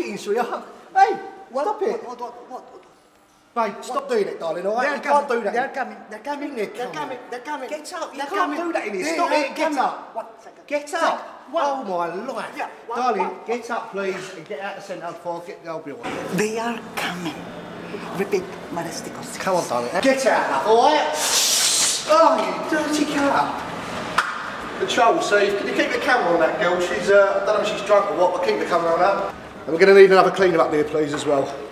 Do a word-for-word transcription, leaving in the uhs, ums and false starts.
eating, sweetheart. Hey, What, stop it. What, what, what, what? Babe, stop doing it, darling, all right? They're You coming, can't do that. They're coming, they're coming, They're they're coming. coming, they're coming. Get up, you They're can't coming. do that in here. Yeah, Stop yeah, it, get come up. One second. Get up. Second. One. Oh, my life. Yeah, one, darling, one. get up, please, and get out of the centre before I get the old bill. They are coming. Repeat, Maresticos. Come on, darling. Get out, all right? Oh, you dirty cat. Control, see, can you keep the camera on that girl? She's, uh, I don't know if she's drunk or what, but keep the camera on her. And we're going to need another cleaner up here, please, as well.